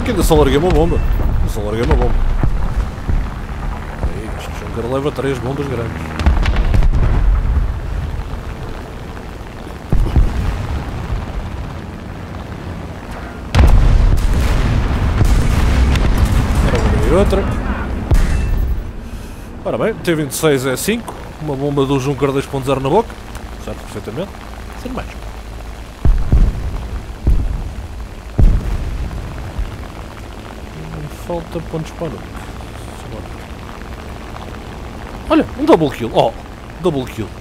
porque ainda só larguei uma bomba. Aí, este Junker leva 3 bombas grandes. E outra. Ora bem, T26 é 5. Uma bomba do Junker 2.0 na boca. Certo, perfeitamente. Sem mais. Falta pontos para o. Olha, um double kill. Oh, double kill.